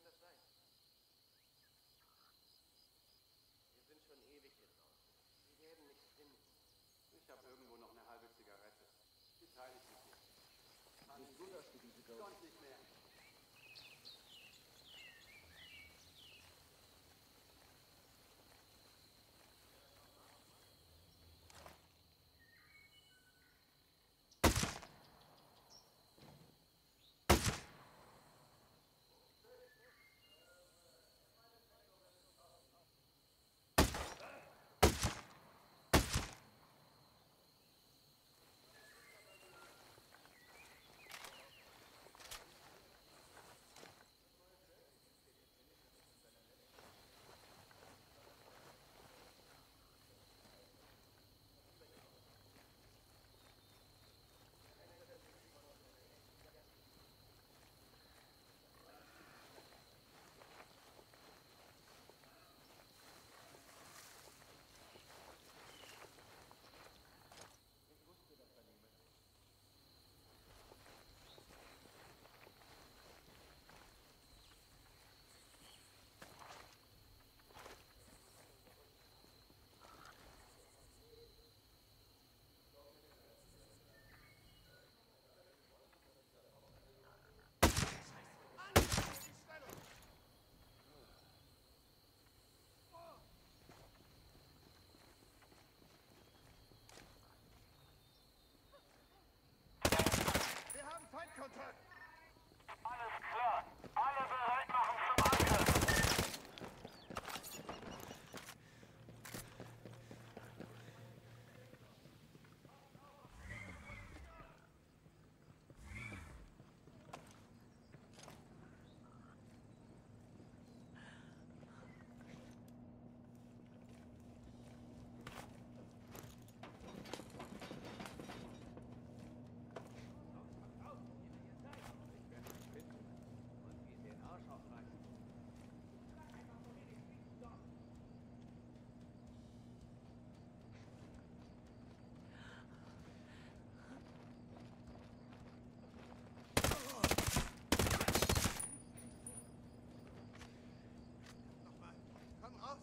kann das sein? Wir sind schon ewig hier draußen. Sie werden nichts finden. Ich habe irgendwo noch eine halbe Zigarette. Die teile ich mit dir. Bist du das für diese Ghost? Sonst nicht mehr. Wir haben Feindkontakt! Alles klar. Alle bereit machen zum Angriff. Nochmal! Komm raus!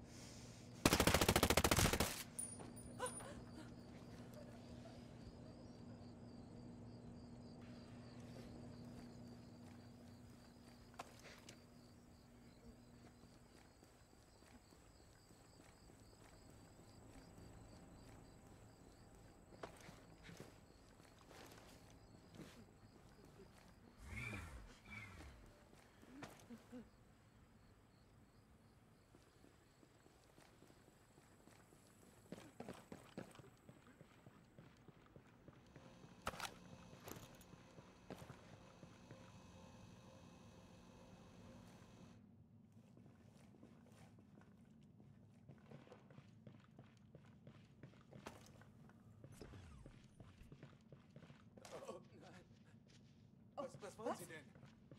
Oh nein. Was wollen Sie denn?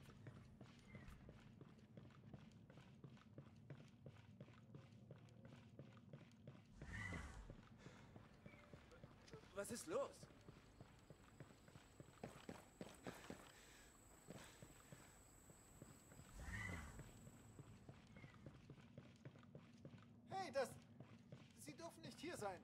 Was ist los? Hey, das... Sie dürfen nicht hier sein.